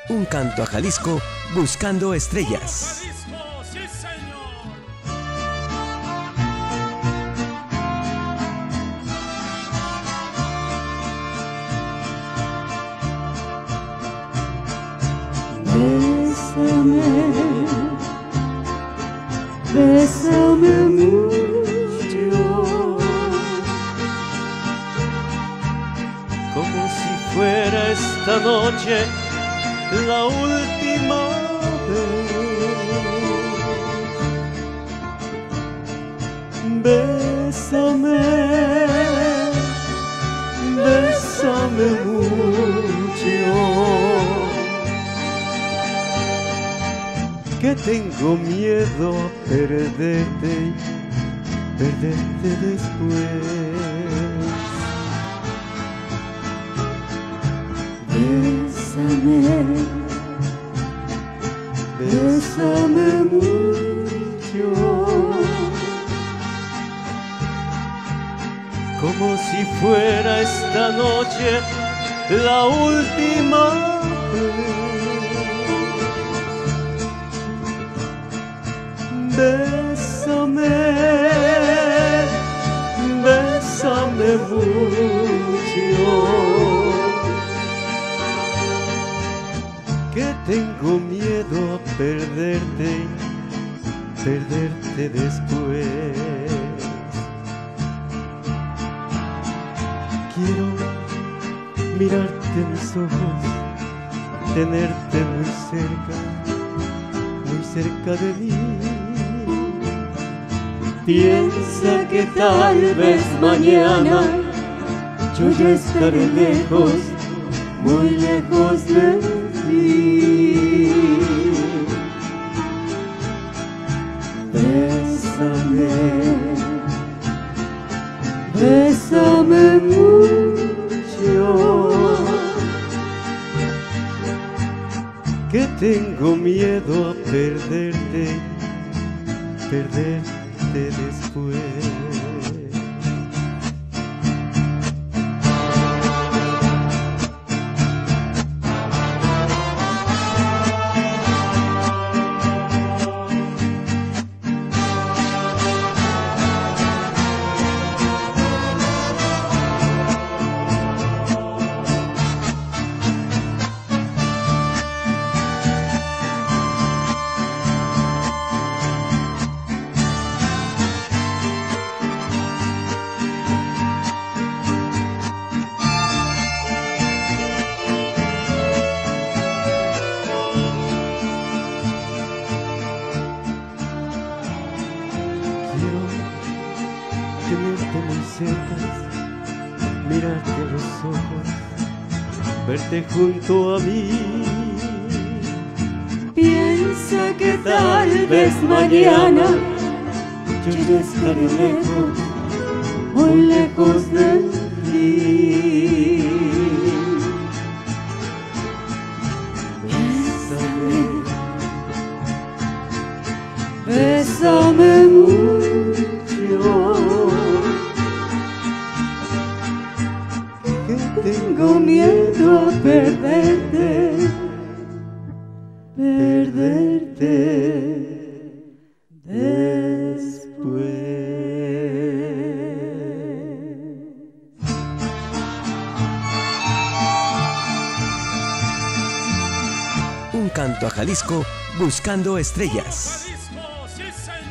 Un canto a Jalisco buscando estrellas. Jalisco, sí señor. Bésame, bésame mucho, como si fuera esta noche la última vez. Bésame, bésame mucho, que tengo miedo a perderte y perderte después. bésame, bésame mucho, como si fuera esta noche la última vez. Bésame, bésame mucho, que tengo miedo a perderte y perderte después. Quiero mirarte en mis ojos, tenerte muy cerca de mí. Piensa que tal vez mañana yo ya estaré lejos, muy lejos de ti. bésame, bésame mucho, Que tengo miedo a perderte, perderte después. Tenerte muy cerca, mirarte a los ojos, verte junto a mí. piensa que tal vez mañana yo ya estaré lejos, muy lejos de ti. Bésame, bésame mucho, que tengo miedo a perderte, perderte después. Un canto a Jalisco buscando estrellas. Jalisco, sí señor.